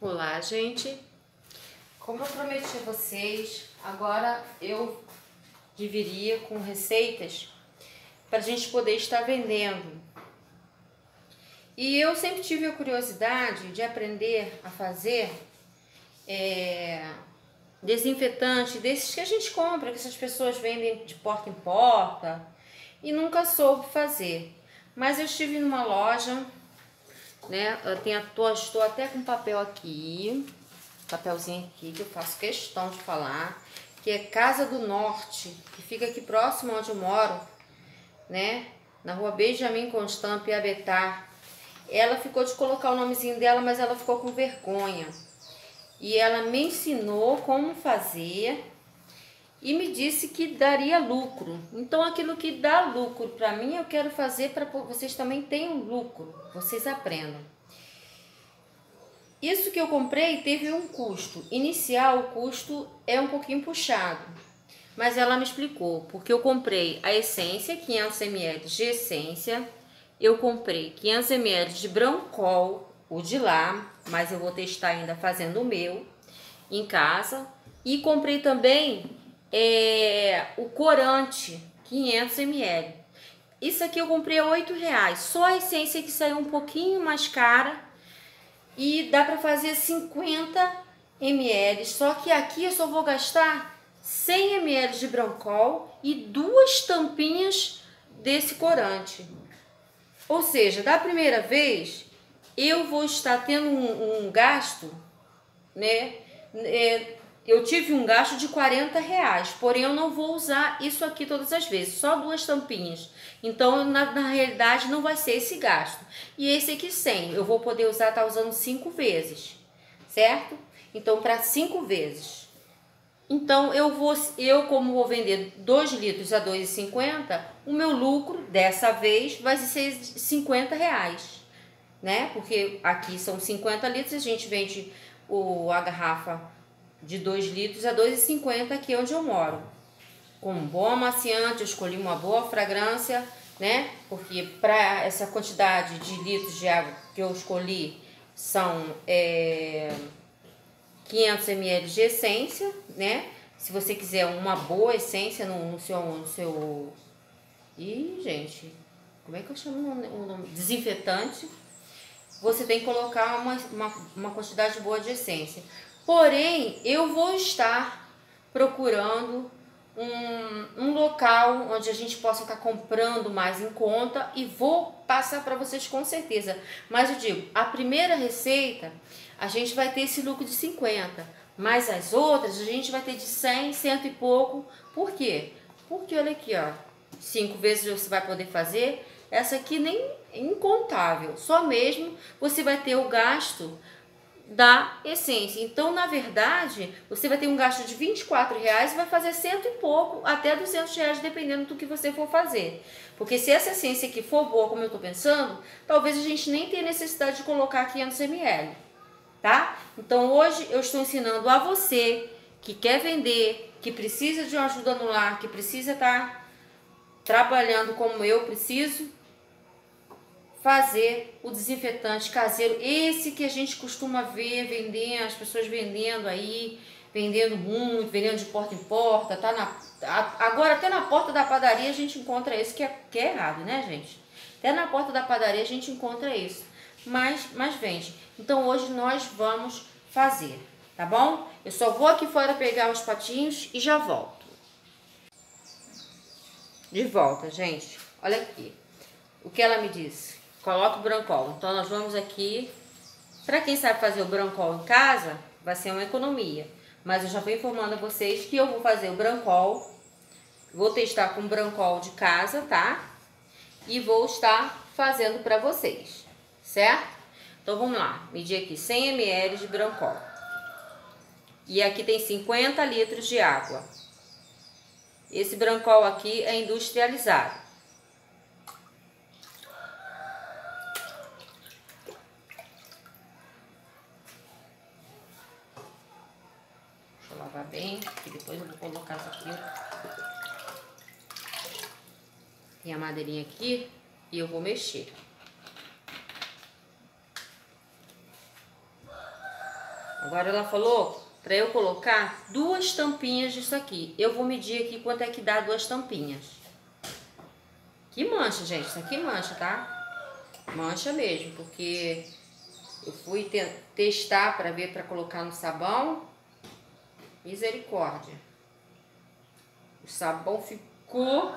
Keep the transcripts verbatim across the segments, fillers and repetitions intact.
Olá, gente. Como eu prometi a vocês, agora eu viria com receitas para a gente poder estar vendendo. E eu sempre tive a curiosidade de aprender a fazer é, desinfetante desses que a gente compra, que essas pessoas vendem de porta em porta, e nunca soube fazer. Mas eu estive numa loja, né? Eu tenho, tô, estou até com papel aqui, papelzinho aqui que eu faço questão de falar, que é Casa do Norte, que fica aqui próximo onde eu moro, né? Na rua Benjamin Constant, Piabetá. Ela ficou de colocar o nomezinho dela, mas ela ficou com vergonha. E ela me ensinou como fazer e me disse que daria lucro. Então aquilo que dá lucro para mim, eu quero fazer para vocês também tenham lucro, vocês aprendam. Isso que eu comprei teve um custo. Inicial, o custo é um pouquinho puxado. Mas ela me explicou, porque eu comprei a essência, quinhentos mililitros de essência. Eu comprei quinhentos mililitros de Brancol, o de lá, mas eu vou testar ainda fazendo o meu em casa. E comprei também é, o corante, quinhentos mililitros. Isso aqui eu comprei a oito reais. Só a essência que saiu um pouquinho mais cara. E dá para fazer cinquenta mililitros, só que aqui eu só vou gastar cem mililitros de Brancol e duas tampinhas desse corante. Ou seja, da primeira vez eu vou estar tendo um, um gasto, né? É, eu tive um gasto de quarenta reais, porém eu não vou usar isso aqui todas as vezes, só duas tampinhas. Então, na, na realidade, não vai ser esse gasto. E esse aqui cem, eu vou poder usar, tá usando cinco vezes, certo? Então, para cinco vezes. Então, eu vou, eu como vou vender dois litros a dois reais e cinquenta, o meu lucro, dessa vez, vai ser cinquenta reais, né? Porque aqui são cinquenta litros, a gente vende o, a garrafa de dois litros a dois reais e cinquenta aqui onde eu moro. Com um bom amaciante, eu escolhi uma boa fragrância, né? Porque para essa quantidade de litros de água que eu escolhi são é, quinhentos mililitros de essência, né? Se você quiser uma boa essência no, no seu, no seu... Ih, gente, como é que eu chamo o nome? Desinfetante. Você tem que colocar uma, uma, uma quantidade boa de essência. Porém, eu vou estar procurando um, um local onde a gente possa estar comprando mais em conta e vou passar para vocês com certeza. Mas eu digo, a primeira receita a gente vai ter esse lucro de cinquenta, mas as outras a gente vai ter de cem, cento e pouco. Por quê? Porque olha aqui, ó, cinco vezes você vai poder fazer. Essa aqui nem é incontável, só mesmo você vai ter o gasto da essência. Então, na verdade, você vai ter um gasto de vinte e quatro reais e vai fazer cento e pouco, até duzentos reais, dependendo do que você for fazer. Porque se essa essência aqui for boa, como eu tô pensando, talvez a gente nem tenha necessidade de colocar quinhentos mililitros, tá? Então, hoje eu estou ensinando a você que quer vender, que precisa de uma ajuda no lar, que precisa estar trabalhando como eu preciso, fazer o desinfetante caseiro, esse que a gente costuma ver vendendo, as pessoas vendendo aí, vendendo muito, vendendo de porta em porta, tá na, agora até na porta da padaria a gente encontra isso, que é, que é errado, né, gente? Até na porta da padaria a gente encontra isso, mas, mas vende. Então hoje nós vamos fazer, tá bom? Eu só vou aqui fora pegar os patinhos e já volto. De volta, gente, olha aqui, o que ela me disse. Coloca o Brancol. Então, nós vamos aqui. Para quem sabe fazer o Brancol em casa, vai ser uma economia. Mas eu já vou informando a vocês que eu vou fazer o Brancol. Vou testar com o Brancol de casa, tá? E vou estar fazendo para vocês, certo? Então, vamos lá. Medir aqui cem mililitros de Brancol. E aqui tem cinquenta litros de água. Esse Brancol aqui é industrializado. Lavar bem, que depois eu vou colocar isso aqui. Tem a madeirinha aqui e eu vou mexer. Agora ela falou para eu colocar duas tampinhas disso aqui. Eu vou medir aqui quanto é que dá duas tampinhas. Que mancha, gente. Isso aqui mancha, tá? Mancha mesmo, porque eu fui te testar para ver, para colocar no sabão. Misericórdia. O sabão ficou...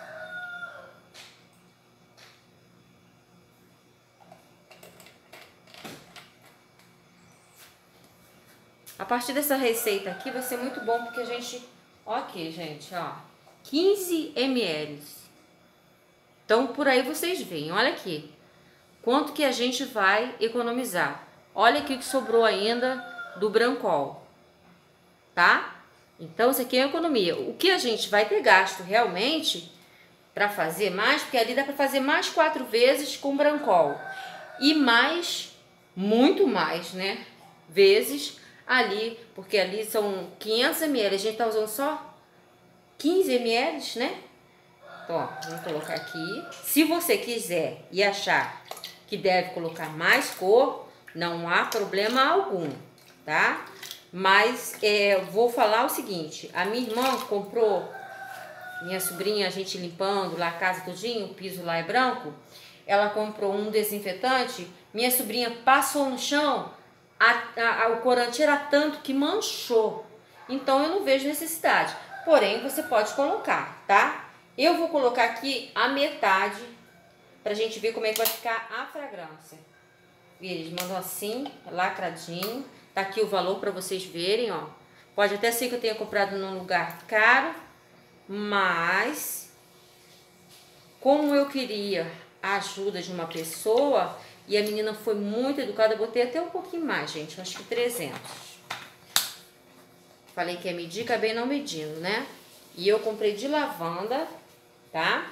A partir dessa receita aqui vai ser muito bom, porque a gente... Ó aqui, gente, ó. quinze mililitros. Então, por aí vocês veem. Olha aqui. Quanto que a gente vai economizar. Olha aqui o que sobrou ainda do Brancol. Tá? Então, isso aqui é economia. O que a gente vai ter gasto realmente para fazer mais, porque ali dá para fazer mais quatro vezes com Brancol. E mais, muito mais, né? Vezes... ali, porque ali são quinhentos mililitros, a gente tá usando só quinze mililitros, né? Então, ó, vamos colocar aqui. Se você quiser e achar que deve colocar mais cor, não há problema algum, tá? Mas é, vou falar o seguinte, a minha irmã comprou, minha sobrinha, a gente limpando lá a casa todinho, o piso lá é branco, ela comprou um desinfetante, minha sobrinha passou no chão, A, a, a, o corante era tanto que manchou. Então eu não vejo necessidade. Porém, você pode colocar, tá? Eu vou colocar aqui a metade pra gente ver como é que vai ficar a fragrância. E eles mandam assim, lacradinho. Tá aqui o valor pra vocês verem, ó. Pode até ser que eu tenha comprado num lugar caro, mas como eu queria a ajuda de uma pessoa... E a menina foi muito educada, eu botei até um pouquinho mais, gente, acho que trezentos. Falei que ia medir, acabei não medindo, né? E eu comprei de lavanda, tá?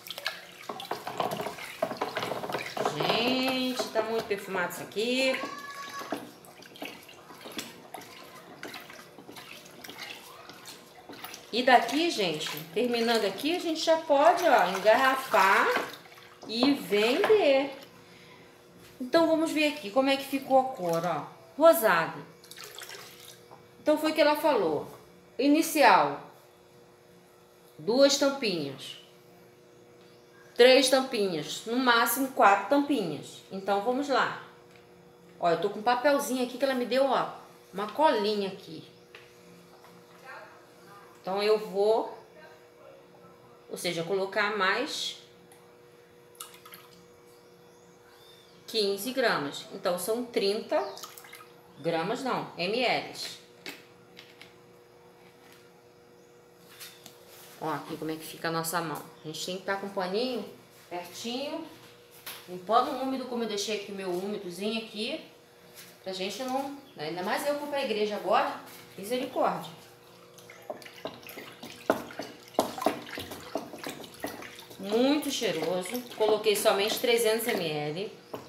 Gente, tá muito perfumado isso aqui. E daqui, gente, terminando aqui, a gente já pode, ó, engarrafar e vender. Então, vamos ver aqui como é que ficou a cor, ó. Rosado. Então, foi o que ela falou. Inicial. Duas tampinhas. Três tampinhas. No máximo, quatro tampinhas. Então, vamos lá. Ó, eu tô com um papelzinho aqui que ela me deu, ó. Uma colinha aqui. Então, eu vou... Ou seja, colocar mais... quinze gramas. Então, são trinta gramas, não, ml. Ó, aqui como é que fica a nossa mão. A gente tem que estar com o paninho pertinho, limpando o úmido, como eu deixei aqui o meu úmidozinho aqui, pra gente não... Ainda mais eu que vou pra igreja agora, misericórdia. Muito cheiroso. Coloquei somente trezentos mililitros.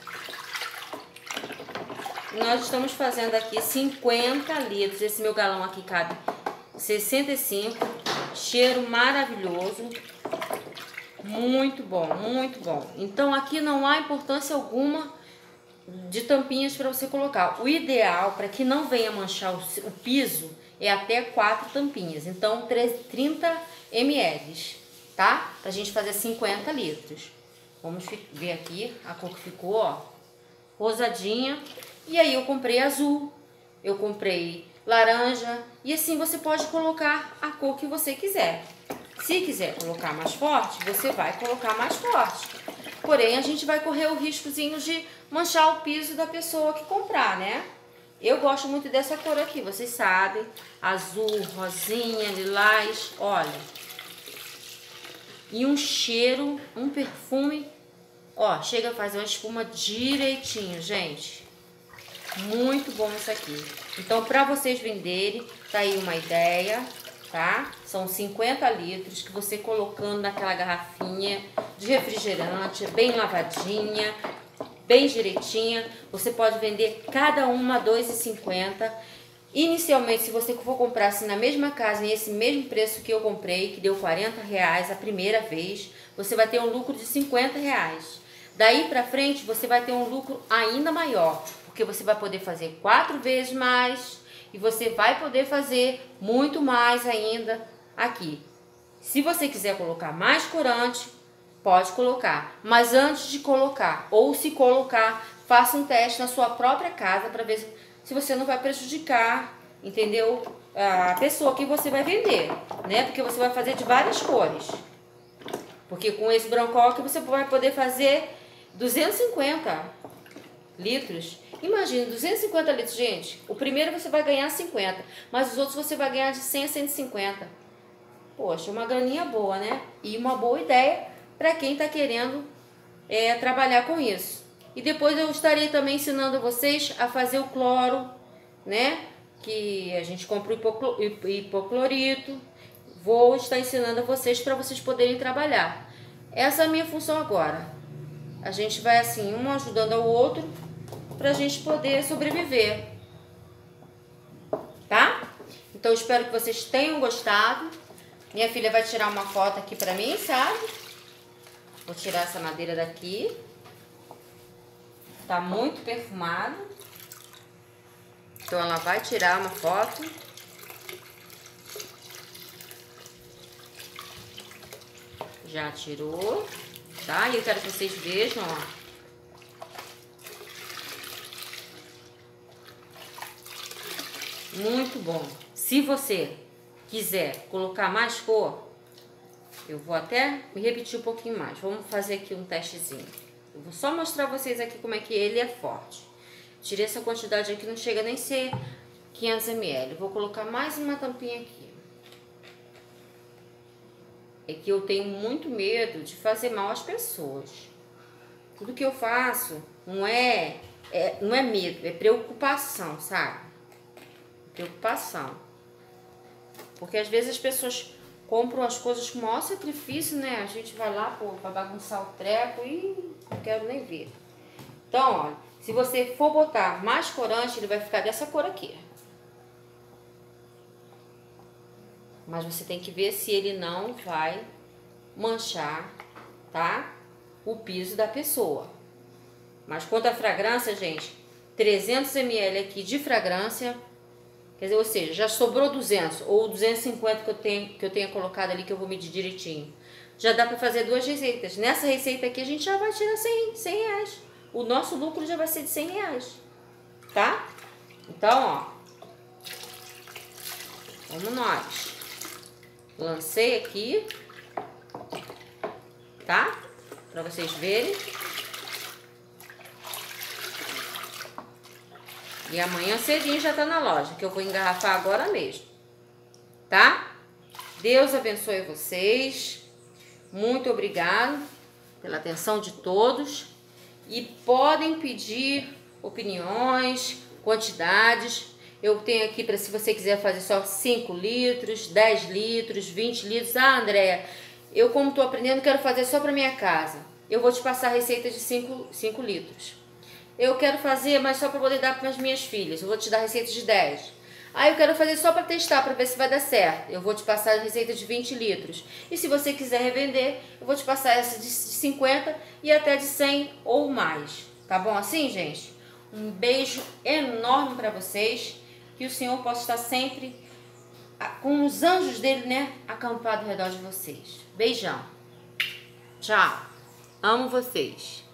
Nós estamos fazendo aqui cinquenta litros. Esse meu galão aqui cabe sessenta e cinco. Cheiro maravilhoso. Muito bom, muito bom. Então aqui não há importância alguma de tampinhas para você colocar. O ideal, para que não venha manchar o, o piso, é até quatro tampinhas. Então trinta mililitros, tá? Pra gente fazer cinquenta litros. Vamos ver aqui a cor que ficou, ó. Rosadinha. E aí eu comprei azul, eu comprei laranja, e assim você pode colocar a cor que você quiser. Se quiser colocar mais forte, você vai colocar mais forte. Porém, a gente vai correr o riscozinho de manchar o piso da pessoa que comprar, né? Eu gosto muito dessa cor aqui, vocês sabem. Azul, rosinha, lilás, olha. E um cheiro, um perfume, ó, chega a fazer uma espuma direitinho, gente. Muito bom isso aqui. Então, para vocês venderem, tá aí uma ideia, tá? São cinquenta litros que você colocando naquela garrafinha de refrigerante, bem lavadinha, bem direitinha. Você pode vender cada uma dois reais e cinquenta centavos. Inicialmente, se você for comprar assim na mesma casa, nesse mesmo preço que eu comprei, que deu quarenta reais a primeira vez, você vai ter um lucro de cinquenta reais. Daí para frente, você vai ter um lucro ainda maior. porque você vai poder fazer quatro vezes mais e você vai poder fazer muito mais ainda aqui. Se você quiser colocar mais corante, pode colocar, mas antes de colocar ou se colocar, faça um teste na sua própria casa para ver se você não vai prejudicar, entendeu? A pessoa que você vai vender, né? Porque você vai fazer de várias cores. Porque com esse Brancoque você vai poder fazer duzentos e cinquenta litros. Imagina, duzentos e cinquenta litros, gente. O primeiro você vai ganhar cinquenta, mas os outros você vai ganhar de cem a cento e cinquenta. Poxa, uma graninha boa, né? E uma boa ideia para quem está querendo é, trabalhar com isso. E depois eu estarei também ensinando vocês a fazer o cloro, né? Que a gente compra o hipoclorito. Vou estar ensinando a vocês para vocês poderem trabalhar. Essa é a minha função agora. A gente vai assim, um ajudando ao outro, para a gente poder sobreviver. Tá? Então espero que vocês tenham gostado. Minha filha vai tirar uma foto aqui para mim, sabe? Vou tirar essa madeira daqui. Tá muito perfumado. Então ela vai tirar uma foto. Já tirou, tá? E eu quero que vocês vejam, ó. Muito bom. Se você quiser colocar mais cor, eu vou até me repetir um pouquinho mais. Vamos fazer aqui um testezinho. Eu vou só mostrar a vocês aqui como é que ele é forte. Tirei essa quantidade aqui, não chega nem a ser quinhentos mililitros. Vou colocar mais uma tampinha aqui. É que eu tenho muito medo de fazer mal às pessoas. Tudo que eu faço não é, é, não é medo, é preocupação, sabe? Preocupação. Porque às vezes as pessoas compram as coisas com o maior sacrifício, né? A gente vai lá, pô, pra bagunçar o treco e não quero nem ver. Então, ó, se você for botar mais corante, ele vai ficar dessa cor aqui. Mas você tem que ver se ele não vai manchar, tá? O piso da pessoa. Mas quanto à fragrância, gente, trezentos mililitros aqui de fragrância, quer dizer, ou seja, já sobrou duzentos ou duzentos e cinquenta que eu tenho que eu tenha colocado ali, que eu vou medir direitinho. Já dá para fazer duas receitas. Nessa receita aqui a gente já vai tirar cem, cem reais. O nosso lucro já vai ser de cem reais, tá? Então, ó, vamos nós. Lancei aqui, tá? Para vocês verem. E amanhã cedinho já tá na loja, que eu vou engarrafar agora mesmo, tá? Deus abençoe vocês. Muito obrigado pela atenção de todos. E podem pedir opiniões, quantidades. Eu tenho aqui para se você quiser fazer só cinco litros, dez litros, vinte litros. Ah, Andréia, eu como estou aprendendo quero fazer só para minha casa. Eu vou te passar a receita de cinco litros. Eu quero fazer, mas só para poder dar para as minhas filhas. Eu vou te dar receita de dez. Ah, eu quero fazer só para testar, para ver se vai dar certo. Eu vou te passar a receita de vinte litros. E se você quiser revender, eu vou te passar essa de cinquenta e até de cem ou mais. Tá bom assim, gente? Um beijo enorme para vocês. Que o Senhor possa estar sempre com os anjos dele, né? Acampado ao redor de vocês. Beijão. Tchau. Amo vocês.